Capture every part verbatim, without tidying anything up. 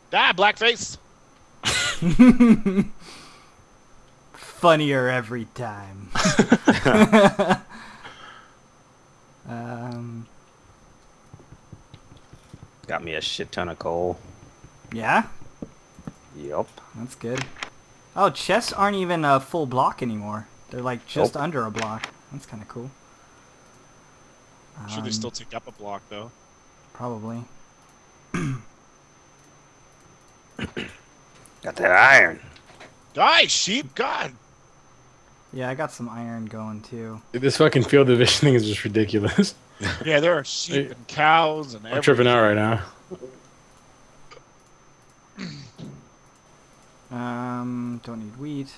Ah, blackface. Funnier every time. um. Got me a shit ton of coal. Yeah. Yup. That's good. Oh, chests aren't even a full block anymore. They're like just Nope. under a block. That's kind of cool. I'm sure they Um, still take up a block though. Probably. Got that iron. Die, sheep! God. Yeah, I got some iron going too. Dude, this fucking field division thing is just ridiculous. Yeah, there are sheep and cows and I'm everything. tripping out right now. Um, don't need wheat.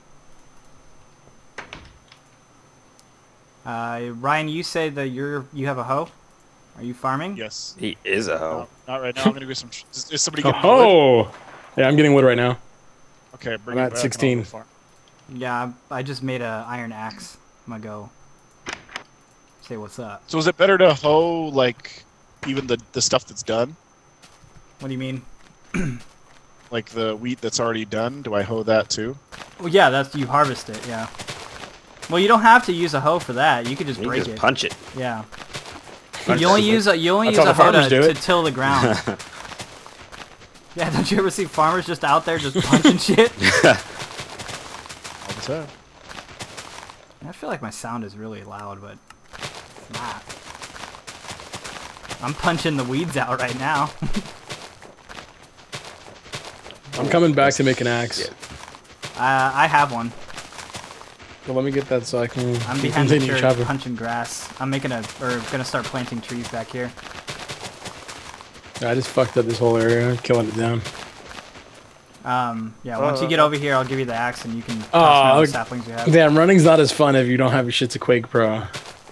Uh, Ryan, you say that you're you have a hoe. Are you farming? Yes. He is a hoe. No, not right now. I'm gonna go some. Is, is somebody getting wood? Oh! Yeah, I'm getting wood right now. Okay, bring I'm it at back. sixteen. I'll go farm. Yeah, I just made a iron axe. I'm gonna go say what's up. So is it better to hoe like even the the stuff that's done, What do you mean? like the wheat that's already done? Do I hoe that too? Well, yeah, that's you harvest it. Yeah. Well, you don't have to use a hoe for that. You could just You break just it. punch it. Yeah. Punch You only it. use a you only That's use how a the hoe farmers to, do to it. till the ground. Yeah, don't you ever see farmers just out there just punching shit? All the time. I feel like my sound is really loud, but it's not. I'm punching the weeds out right now. I'm coming back to make an axe. uh, I have one. So let me get that so I can I'm behind the continue church chopping. punching grass. I'm making a, or gonna start planting trees back here. I just fucked up this whole area, killing it down. Um, yeah, once you Uh, get over here, I'll give you the axe and you can Oh, toss me all the look- saplings you have. Damn, running's not as fun if you don't have your shit to Quake Pro.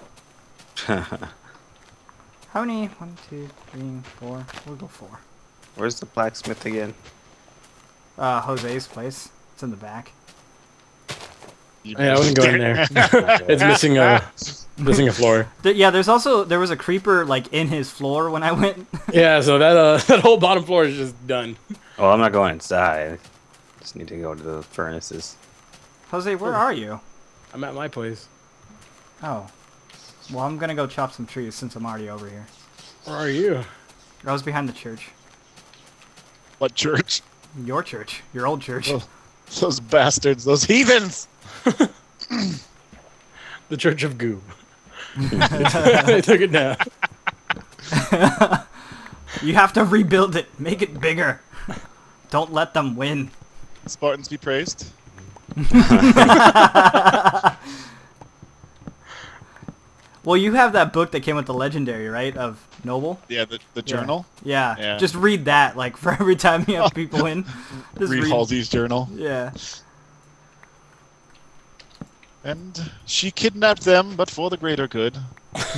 How many? One, two, three, four. We'll go four. Where's the blacksmith again? Uh, Jose's place. It's in the back. Yeah, I wouldn't go in there. It's missing a missing a floor. Th- yeah, there's also, there was a creeper, like, in his floor when I went. Yeah, so that uh that whole bottom floor is just done. Oh, I'm not going inside. Just need to go to the furnaces. Jose, where are you? I'm at my place. Oh. Well, I'm gonna go chop some trees since I'm already over here. Where are you? I was behind the church. What church? Your church. Your old church. Oh. Those bastards. Those heathens. The Church of Goo. They took it down. You have to rebuild it. Make it bigger. Don't let them win. Spartans be praised. Well, you have that book that came with the legendary, right? Of Noble? Yeah, the the Yeah. journal. Yeah. Yeah. Just read that, like, for every time you have people in. Just Read Halsey's journal. Yeah. And she kidnapped them, but for the greater good. But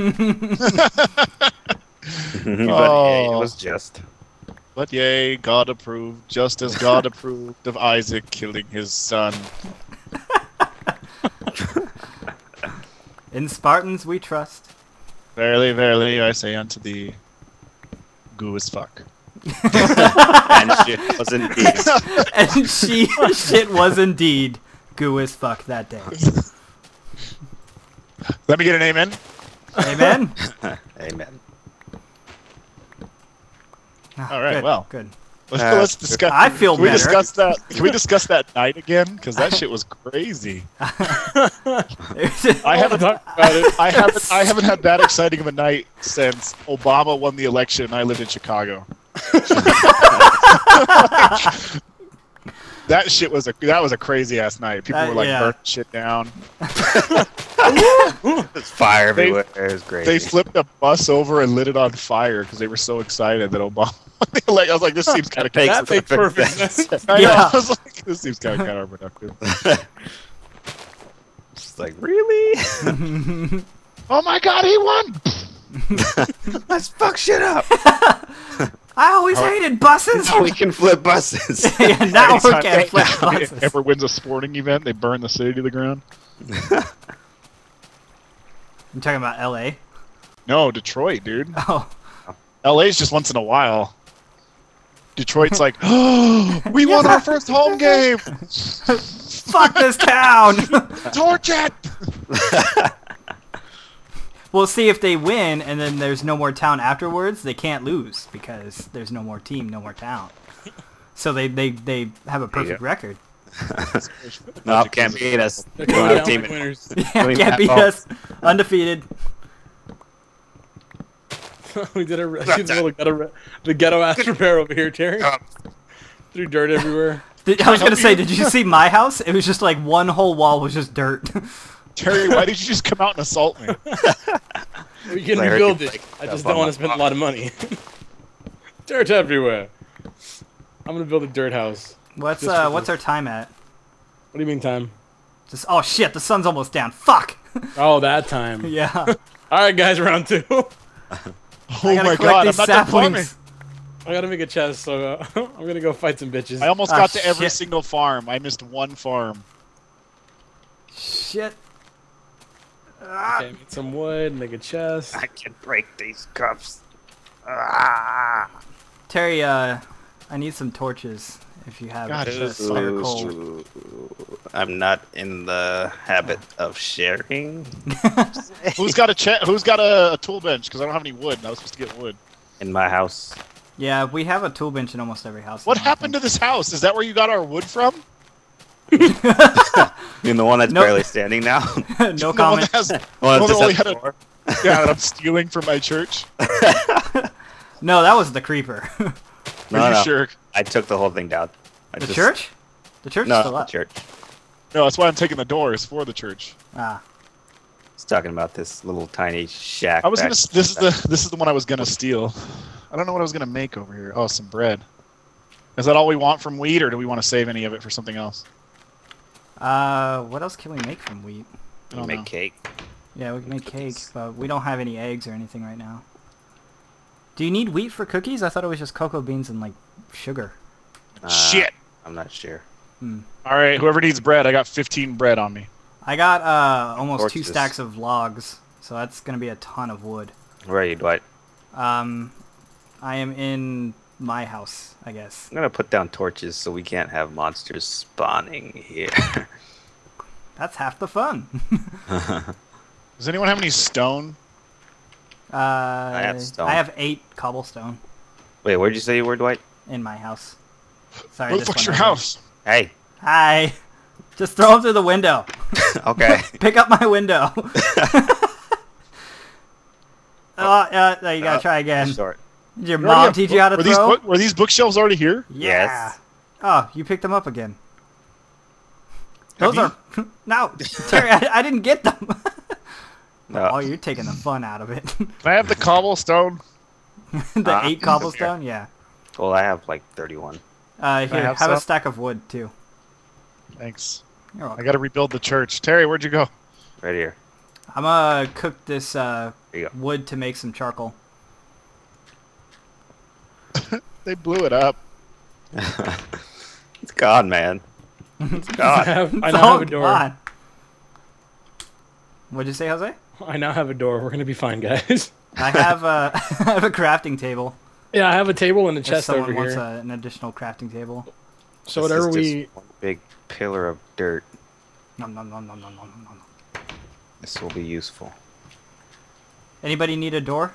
yeah, it Oh. was just. But yea, God approved, just as God approved of Isaac killing his son. In Spartans we trust. Verily, verily, I say unto thee, goo as fuck. And shit was indeed. And she shit was indeed goo as fuck that day. Let me get an amen. Amen? Amen. Ah, All right, good, well. Good. Let's, Uh, let's discuss. I feel can we better. discuss that? Can we discuss that night again? Because that shit was crazy. I haven't Talk about it. I haven't I haven't had that exciting of a night since Obama won the election and I lived in Chicago. That shit was a that was a crazy ass night. People Uh, were like yeah. burning shit down. There's fire They- everywhere. It was great. They flipped a bus over and lit it on fire because they were so excited that Obama. like I was like, this seems kind of Makes That makes perfect sense. I, know, Yeah. I was like, this seems kind of counterproductive. Just like, really? Oh my God, he won! Let's fuck shit up. I always hated buses. Now we can flip buses. Yeah, now we Anytime can't flip anybody buses. ever wins a sporting event, they burn the city to the ground. I'm talking about L A. No, Detroit, dude. Oh, L A's just once in a while. Det- Detroit's like, oh, we won our first home game. Fuck this town. Torch it. We'll see if they win, and then there's no more town afterwards. They can't lose because there's no more team, no more town. So they they, they have a perfect Yeah. record. No, can't beat us. They're We coming don't have down team like in- winners. Yeah, mean, can't beat oh. us. Undefeated. We did a we did a ghetto, the ghetto ass repair over here, Terry. Threw dirt everywhere. Did, I was gonna say, did you see my house? It was just like one whole wall was just dirt. Terry, why did you just come out and assault me? We can I heard rebuild you it. break I stuff just on don't want my to spend a block. lot of money. Dirt everywhere. I'm gonna build a dirt house. What's Just uh for what's the- our time at? What do you mean time? Just oh shit, the sun's almost down. Fuck. Oh, that time. Yeah. All right, guys, round two. Oh I gotta my collect god, I'm these not done farming. saplings. I gotta make a chest, so uh, I'm gonna go fight some bitches. I almost Ah, got to every shit. single farm. I missed one farm. Shit. Ah, Okay, make some wood, make a chest. I can break these cups. Ah. Terry, uh, I need some torches if you have God, a it is spare so coal. Ooh, I'm not in the habit of sharing Who's got a che- Who's got a, a tool bench? Because I don't have any wood. And I was supposed to get wood. in my house. Yeah, we have a tool bench in almost every house. What now, I happened to this house? Is that where you got our wood from? You mean the one that's Nope. barely standing now? think. The No one that comment. has- The one Well, that just only has had the a- door? yeah, that I'm stealing from my church. No, that was the creeper. No, Are you no. sure? I took the whole thing down. I The just- church? The church is No, still the up. church. No, that's why I'm taking the doors for the church. Ah. It's talking about this little tiny shack. I was back- gonna. s- This is the. This is the one I was gonna steal. I don't know what I was gonna make over here. Oh, some bread. Is that all we want from wheat, or do we want to save any of it for something else? Uh, what else can we make from wheat? I don't make know. cake. Yeah, we can make cake, but we don't have any eggs or anything right now. Do you need wheat for cookies? I thought it was just cocoa beans and, like, sugar. Uh, Shit. I'm not sure. Hmm. All right, whoever needs bread, I got fifteen bread on me. I got, uh, almost two Torches. stacks of logs, so that's gonna be a ton of wood. Where are you, Dwight? Um, I am in my house, I guess. I'm gonna put down torches so we can't have monsters spawning here. That's half the fun. Does anyone have any stone? uh, I have stone. I have eight cobblestone Wait, where'd you say you were, Dwight? in my house. Sorry, Where the this fuck's went your over. house? Hey. Hi. Just throw them through the window. Okay. Pick up my window. Oh, uh, no, you gotta Uh, try again. Short. Did your You already mom have teach book- you how to were throw? These book- were these bookshelves already here? Yeah. Yes. Oh, you picked them up again. Have Those are no, Terry. I, I didn't get them. No. Oh, you're taking the fun out of it. Can I have the cobblestone? the Uh, eight cobblestone, yeah. Well, I have like thirty-one. Uh, Can I here, have have, a some? stack of wood too. Thanks. You're welcome. I got to rebuild the church. Terry, where'd you go? Right here. I'm gonna cook this uh, There you go. wood to make some charcoal. They blew it up. It's gone, man. It's I gone. have, I It's now all have a door. gone. What'd you say, Jose? I now have a door. We're gonna be fine, guys. I have a I have a crafting table. Yeah, I have a table and a If chest someone over wants here. a, an additional crafting table. So This whatever is just we, one big pillar of dirt. Nom, nom, nom, nom, nom, nom, nom, nom. This will be useful. Anybody need a door?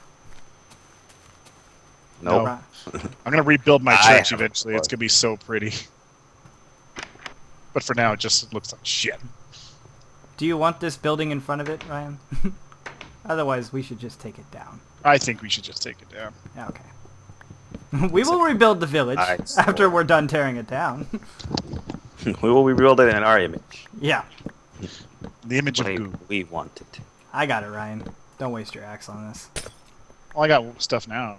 Nope. Right. I'm gonna rebuild my I church have a eventually. It's door. gonna be so pretty. But for now, it just looks like shit. Do you want this building in front of it, Ryan? Otherwise, we should just take it down. I think we should just take it down. Yeah, okay. we will rebuild the village Alright, so- after we're done tearing it down. We will rebuild it in our image. Yeah, The image of Way goo. we want it. I got it, Ryan. Don't waste your axe on this. Well, I got stuff now.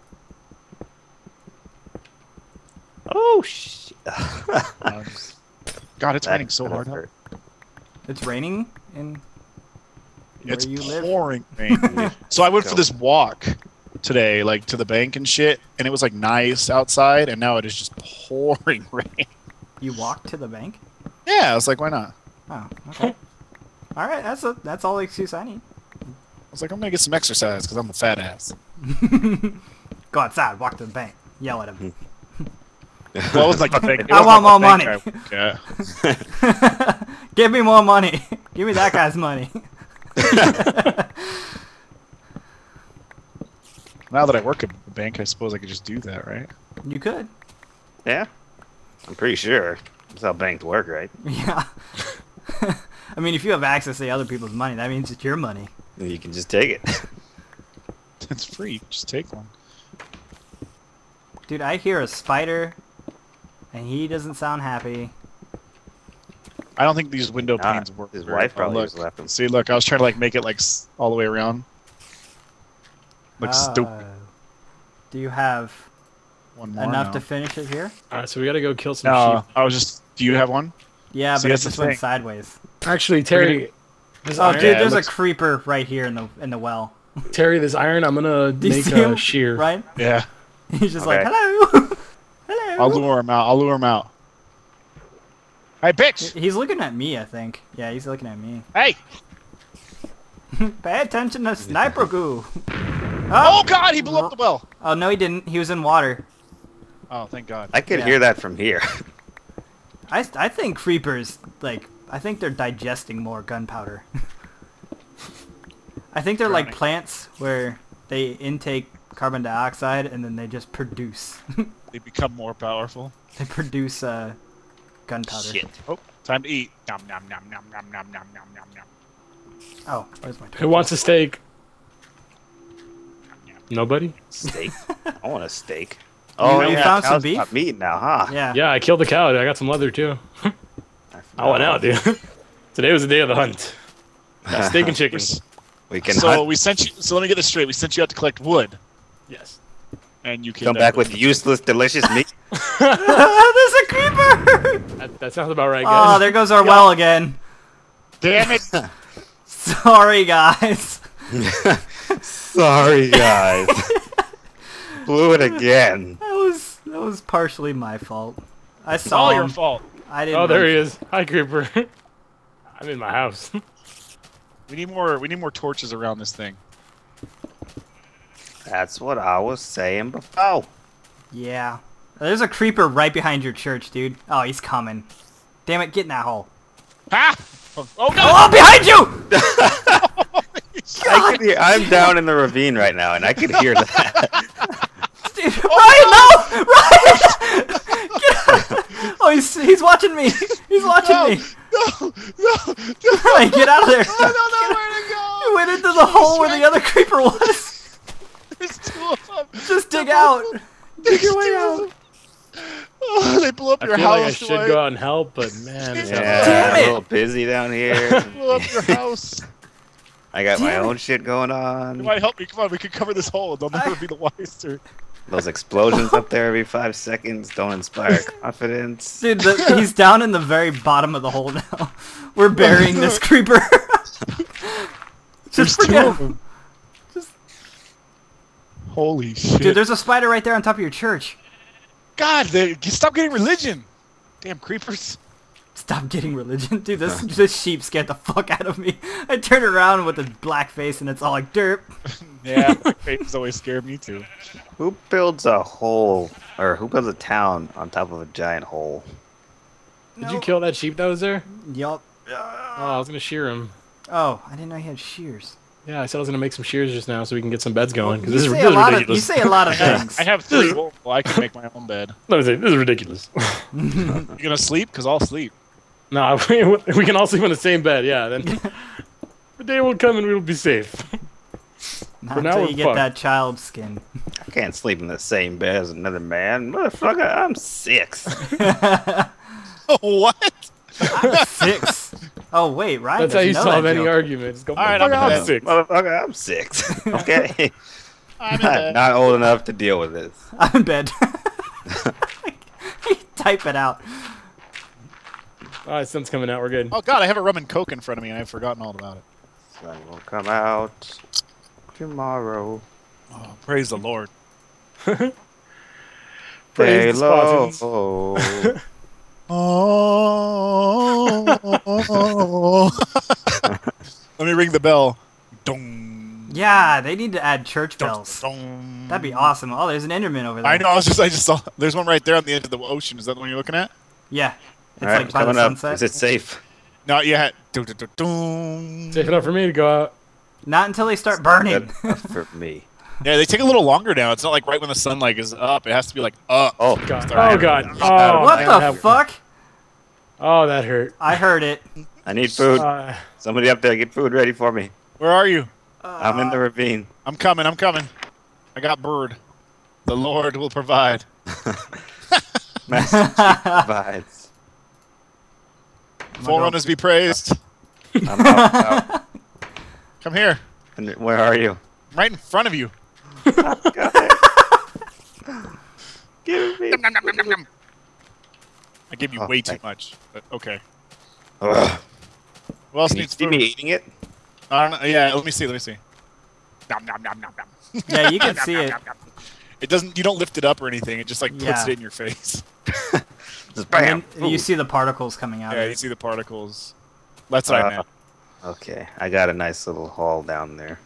Oh shit! Um, God, it's That raining so could've hard. hurt. It's raining in It's where you live. pouring rain. So I went for Go. this walk today, like to the bank and shit, and it was like nice outside, and now it is just pouring rain. You walked to the bank? Yeah, I was like, why not? Oh, okay. All right, that's a that's all the excuse I need. I was like, I'm gonna get some exercise because I'm a fat ass. Go outside, walk to the bank, yell at him. Well, it was like the bank. it I wasn't want more like the money. bank I work at. Give me more money. Give me that guy's money. Now that I work at the bank, I suppose I could just do that, right? You could. Yeah, I'm pretty sure that's how banks work, right? Yeah. I mean, if you have access to other people's money, that means it's your money. You can just take it. It's free. Just take one. Dude, I hear a spider, and he doesn't sound happy. I don't think these window Nah, panes work. his very wife well. probably Look, just left him. See, look, I was trying to like make it like s- all the way around. Like stupid. Uh, Do you have One more. enough no. to finish it here? All right, so we gotta go kill some No, sheep. I was just. Do you have one? Yeah, See, but it that's the just went thing. sideways. Actually, Terry, this Oh, iron, dude, Yeah, it there's looks- a creeper right here in the in the well. Terry, this iron, I'm gonna Do you make see a him? shear. Right? Yeah. He's just like, Okay. hello, hello. I'll lure him out. I'll lure him out. Hey, bitch! He's looking at me, I think. Yeah, he's looking at me. Hey! Pay attention to sniper goo. Oh God! He blew up the well. Oh no, he didn't. He was in water. Oh, thank God. I could Yeah. hear that from here. I, I think creepers, like, I think they're digesting more gunpowder. I think they're like Drowning. plants where they intake carbon dioxide and then they just produce. They become more powerful. They produce uh, gunpowder. Shit. Oh, time to eat. Nom nom nom nom nom nom nom nom nom nom. Oh, where's my Who wants a steak? nom. Nobody? Steak. I want a steak. Oh, you yeah, found some cows beef? got meat now, huh? Yeah. Yeah, I killed the cow. I got some leather too. I went out, dude. Today was the day of the hunt. Got steak and chicken. We can So hunt. we sent you. So let me get this straight. We sent you out to collect wood, Yes. and you Come back with useless, delicious meat. There's a creeper! That, that sounds about right, Oh, guys. there goes our well again. Damn it! Sorry, guys. Sorry, guys. Blew it again. That was that was partially my fault. I It's saw all him. your fault. I didn't. Oh, there run- he is. Hi, creeper. I'm in my house. We need more. We need more torches around this thing. That's what I was saying before. Yeah. There's a creeper right behind your church, dude. Oh, he's coming. Damn it, get in that hole. Ha! Oh, oh no! Oh, behind you! I could hear, I'm down in the ravine right now, and I could hear that. Dude, Ryan, no! Ryan! Get out! Oh, he's, he's watching me. He's watching No! me. No! No! No! Ryan, get out of there. I don't know where to go. You went into the hole where the other creeper was. There's two of them. Just dig out. Dig your way There's two out. of them. Oh, they blew up I your feel house. like I should Dwight. go out and help, but man, it's Yeah, Damn a it. little busy down here. Blew up your house. I got my Damn it. own shit going You on. might help me. Come on, we can cover this hole. They'll never be the wiser. Those explosions up there every five sequds don't inspire confidence. Dude, the, he's down in the very bottom of the hole now. We're burying this creeper. There's Just two forget of him. them. Just- Holy shit! Dude, there's a spider right there on top of your church. God, they, stop getting religion. Damn creepers. Stop getting religion. Dude, this this sheep scared the fuck out of me. I turned around with a black face and it's all like derp. Yeah, faces always scared me too. Who builds a hole, or who builds a town on top of a giant hole? Did you kill that sheep that was there? Yup. Oh, I was gonna shear him. Oh, I didn't know he had shears. Yeah, I said I was gonna make some shears just now so we can get some beds going. Because You this is, say this a is lot of, you ridiculous. say a lot of things. I have three. Well, I can make my own bed. Let me say, this is ridiculous. You gonna sleep? Cause I'll sleep. No, we, we can all sleep in the same bed. Yeah, then the day will come and we'll be safe. Not For now, until we're you get fucked. that child skin. I can't sleep in the same bed as another man. Motherfucker, I'm six. What? Six. Oh wait, Ryan. That's how doesn't you know solve that any joke. argument. Just go, All right, "Motherfucker, I'm I'm in sick." Motherfucker, I'm six. Okay. I'm in not, bed. not old enough to deal with this. I'm in bed. Type it out. All right, sun's coming out. We're good. Oh God, I have a rum and coke in front of me, and I've forgotten all about it. Sun will come out tomorrow. Oh, praise the Lord. Praise Stay the Spartans. low. Oh. Let me ring the bell. Dong. Yeah, they need to add church bells. That'd be awesome. Oh, there's an Enderman over there. I know. I was just. I just saw. There's one right there on the edge of the ocean. Is that the one you're looking at? Yeah. It's All right, like by the coming up. sunset. Is it safe? Not yet. Dun, dun, dun, dun. Safe enough for me to go out. Not until they start burning. Good enough for me. Yeah, they take a little longer now. It's not like right when the sun like is up. It has to be like up. Oh, God. Start Oh god. happening. Oh, what man, the that- fuck? Oh, that hurt. I heard it. I need food. Uh, Somebody up there, get food ready for me. Where are you? I'm in the ravine. I'm coming. I'm coming. I got bird. The Lord will provide. Master Chief provides. Forerunners be praised. I'm out, out. Come here. And where are you? Right in front of you. Give me. Nom, nom, nom, nom, nom, nom. I gave you Oh, way too thank- much. But okay. Ugh. Who else Can you needs see food? me eating it? I don't know. Yeah, let me see. Let me see. Nom, nom, nom, nom, nom. Yeah, you can Nom, see nom, it. nom, nom. It doesn't. You don't lift it up or anything. It just like puts Yeah. it in your face. Just bam. And then you food. see the particles coming out Yeah, of you it. see the particles. That's what I Uh, meant. Okay, I got a nice little haul down there.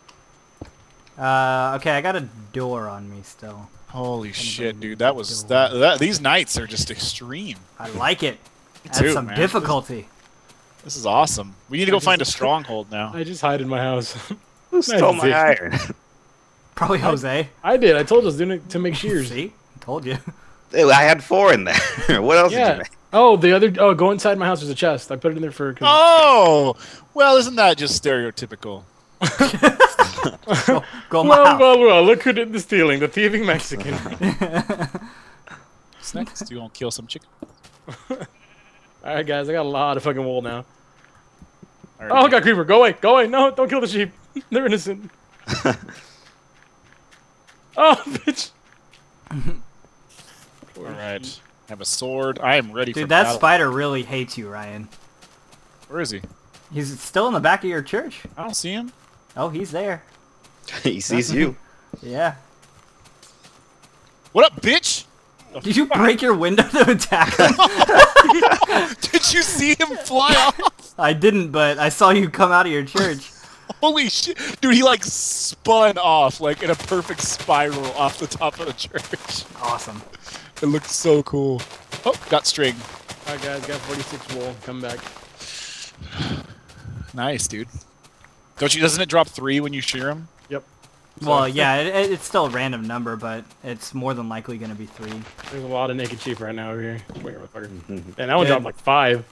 Uh, okay, I got a door on me still. Holy shit, needs dude! a That was door. that. That these nights are just extreme. I like it. Adds too, some man. difficulty. This is awesome. We need to go I just- find a stronghold now. I just hide in my house. Who stole Nice. my iron? Probably Jose. I did. I told us doing it to make shears. See? Told you. Ew, I had four in there. What else did you Yeah. make? Oh, the other. Oh, go inside my house. There's a chest. I put it in there for. Oh, well, isn't that just stereotypical? Go, go Well, Miles. well, well. Look who did the stealing. The thieving Mexican. What's next? You gonna kill some chicken? All right, guys. I got a lot of fucking wool now. All Oh, I got creeper. Go away. Go away. No, don't kill the sheep. They're innocent. Oh, bitch. All right. Have a sword. I am ready for Dude, that battle. spider really hates you, Ryan. Where is he? He's still in the back of your church. I don't see him. Oh, he's there. He sees you. Yeah. What up, bitch? Did you break your window to attack him? Did you see him fly off? I didn't, but I saw you come out of your church. Holy shit. Dude, he like spun off like in a perfect spiral off the top of the church. Awesome. It looked so cool. Oh, got string. All right, guys. Got forty-six wool. Come back. Nice, dude. Don't you? Doesn't it drop three when you shear him? Yep. Well, yeah, it, it- it's still a random number, but it's more than likely going to be three. There's a lot of naked sheep right now over here. Wait, motherfucker. Mhm. And that one Yeah. dropped like five.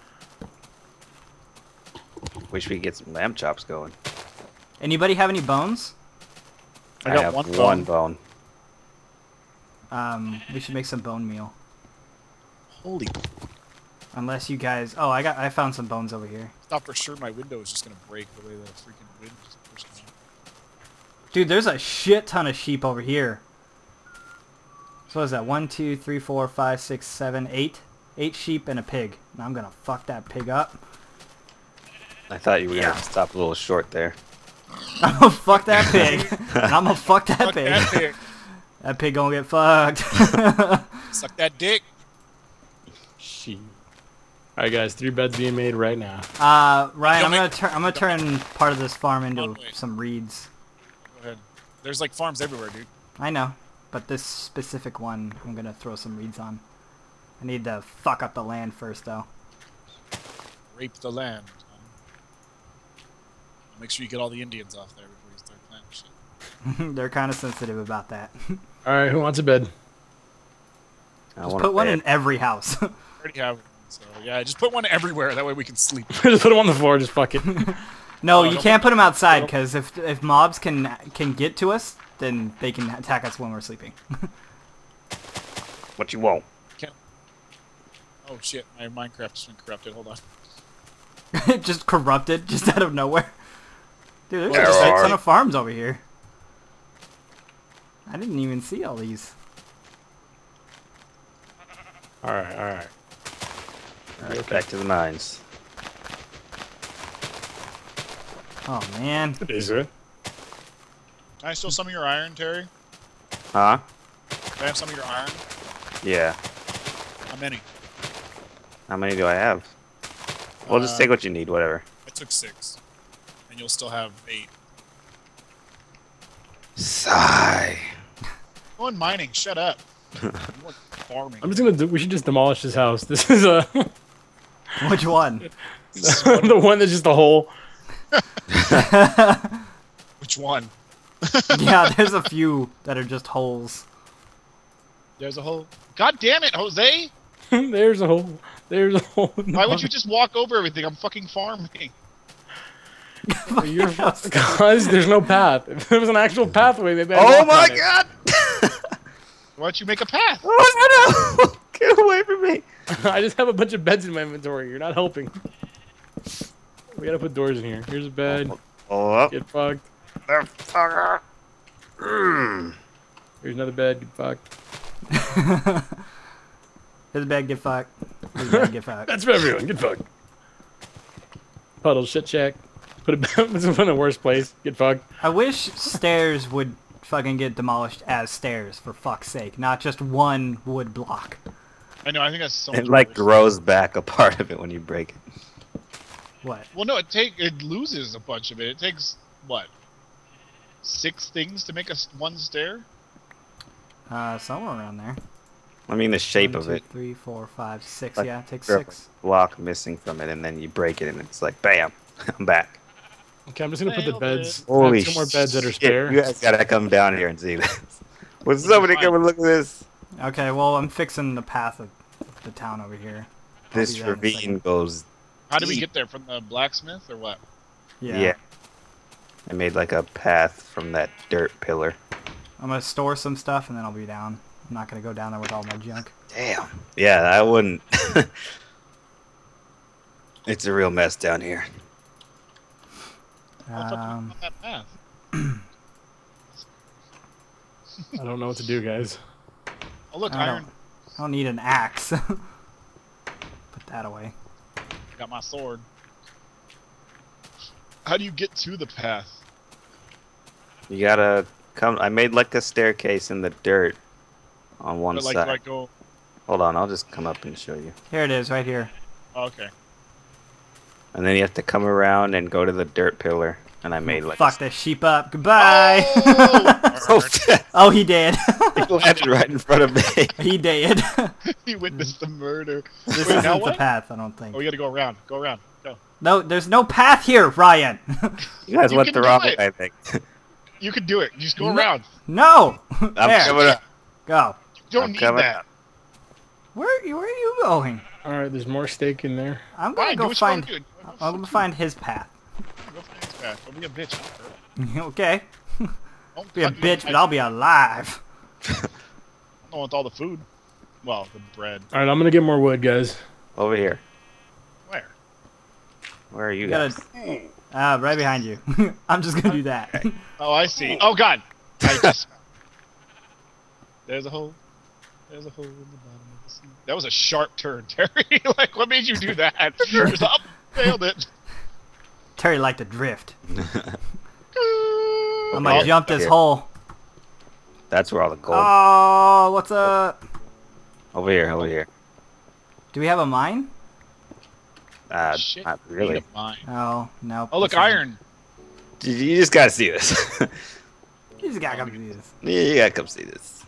Wish we could get some lamb chops going. Anybody have any bones? I I, got have one one, bone. bone. Um, we should make some bone meal. Holy. Unless you guys... Oh, I got. I found some bones over here. Thought for sure my window was just gonna break the way the freaking wind was pushing me. Dude, there's a shit ton of sheep over here. So what is that? One, two, three, four, five, six, seven, eight? Eight sheep and a pig. Now I'm gonna fuck that pig up. I thought you were gonna stop a little short there. I'm gonna fuck that pig. And I'm gonna fuck that Fuck pig. that dick. That pig gonna get fucked. Suck that dick. Sheep. All right, guys. Three beds being made right now. uh, Ryan, I'm Don't gonna make- turn. I'm gonna turn part of this farm into Don't wait. some reeds. Go ahead. There's like farms everywhere, dude. I know, but this specific one, I'm gonna throw some reeds on. I need to fuck up the land first, though. Rape the land. Huh? Make sure you get all the Indians off there before you start planting shit. They're kind of sensitive about that. All right, who wants a bed? I Just want put a one bed. in every house. I already have one, so yeah, just put one everywhere. That way we can sleep. Just put them on the floor. Just fuck it. No, Oh, you don't- can't put them outside don't- because if if mobs can can get to us, then they can attack us when we're sleeping. What you want? Oh shit, my Minecraft has been corrupted. Hold on. Just corrupted, just out of nowhere. Dude, there's Well, just a there ton are- of farms over here. I didn't even see all these. All right, all right. All right, back to the mines. Oh man. It is it. Can I steal some of your iron, Terry? Huh? Can I have some of your iron? Yeah. How many? How many do I have? We'll just Uh, take what you need, whatever. I took six. And you'll still have eight. Sigh. Going mining. Shut up. You want farming. I'm just gonna. Do, we should just demolish this house. This is a Which one? the one that's just a hole. Which one? Yeah, there's a few that are just holes. There's a hole. God damn it, Jose! There's a hole. There's a hole. in the Why would bottom. you just walk over everything? I'm fucking farming. You're because there's no path. If there was an actual pathway, maybe. I'd Oh walk my on it. god! Why don't you make a path? Oh no! Get away from me! I just have a bunch of beds in my inventory. You're not helping. We gotta put doors in here. Here's a bed. Oh, up. Get fucked. Motherfucker. Mm. Here's another bed. Get fucked. His bag get fucked. His bag get fucked. That's for everyone. Get fucked. Puddle shit check. Put it put it in the worst place. Get fucked. I wish stairs would fucking get demolished as stairs, for fuck's sake. Not just one wood block. I know, I think that's so much It like worse. grows back a part of it when you break it. What? Well, no, it take it loses a bunch of it. It takes, what, six things to make a s- one stair? Uh, somewhere around there. I mean the shape One, of two, it. Three, four, five, six. Like, Yeah, it takes there's a six. block missing from it, and then you break it, and it's like, bam, I'm back. Okay, I'm just gonna put the Nailed beds. it. I have Holy two more beds that are shit, spare. You guys gotta come down here and see this. Would somebody come and look at this? Okay, well, I'm fixing the path of the town over here. I'll This do that in a ravine second. goes. How did we deep. get there? From the blacksmith or what? Yeah. Yeah. I made like a path from that dirt pillar. I'm gonna store some stuff and then I'll be down. I'm not gonna go down there with all my junk. Damn. Yeah, I wouldn't. It's a real mess down here. How the fuck do we Um, go on that path? I don't know what to do, guys. Oh, look, I iron. don't, I don't need an axe. Put that away. Got my sword. How do you get to the path? You gotta come. I made like a staircase in the dirt on one But, like, side. do I go... Hold on, I'll just come up and show you. Here it is, right here. Oh, okay. And then you have to come around and go to the dirt pillar. And I made like. Fuck this sheep up. Goodbye. Oh! A... Oh, he did. He landed right in front of me. He did. He witnessed the murder. This Wait, isn't now the what? path, I don't think. Oh, we gotta go around. Go around. Go. No, there's no path here, Ryan. You guys You went can the do wrong it. way, I think. You can do it. Just go No. around. No. I'm There. coming up. Go. You don't I'm need coming that. up. Where, where are you going? All right, there's more steak in there. I'm gonna Fine, do go what find. you wanna do. I'm gonna find his path. Go find his path. Don't be a bitch. Okay. Don't Be a cut me. bitch, I but I'll be alive. don't want all the food. Well, the bread. All right, I'm gonna get more wood, guys. Over here. Where? Where are you You guys? gotta. Ah, right behind you. I'm just gonna do that. Oh, I see. Oh, God. I just... There's a hole. There's a hole in the bottom of the sea. That was a sharp turn, Terry. Like, what made you do that? Just up, failed it. Terry liked to drift. I'm I'm gonna Okay. jump this Here. hole. That's where all the gold. Oh, what's up? Over here, over here. Do we have a mine? Uh, Shit. not really. Need a mine. Oh, no. Oh, look, this isn't- iron. You you just gotta see this. You just gotta come do this. Yeah, you gotta come see this.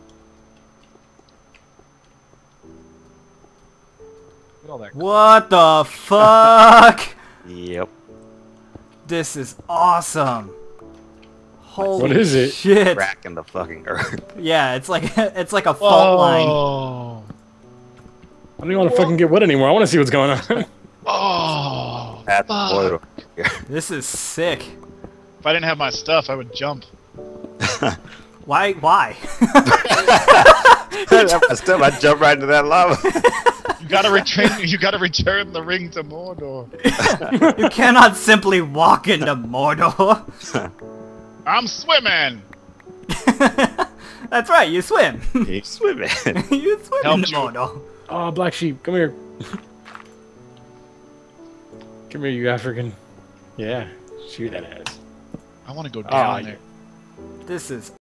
Look at all that. What the fuck? Yep. This is awesome. Holy What is it? shit. Crack in the fucking earth. Yeah, it's like it's like a fault line. Oh. I don't even want to fucking get wood anymore. I want to see what's going on. Oh. That's fuck. boiled here. This is sick. If I didn't have my stuff, I would jump. Why? Why? Still, I jump right into that lava. You gotta return. You gotta return the ring to Mordor. You cannot simply walk into Mordor. I'm swimming. That's right. You swim. You swimming. You swim Helped into you. Mordor. Oh, black sheep, come here. Come here, you African. Yeah, shoot that ass. I want to go Oh, down yeah. there. This is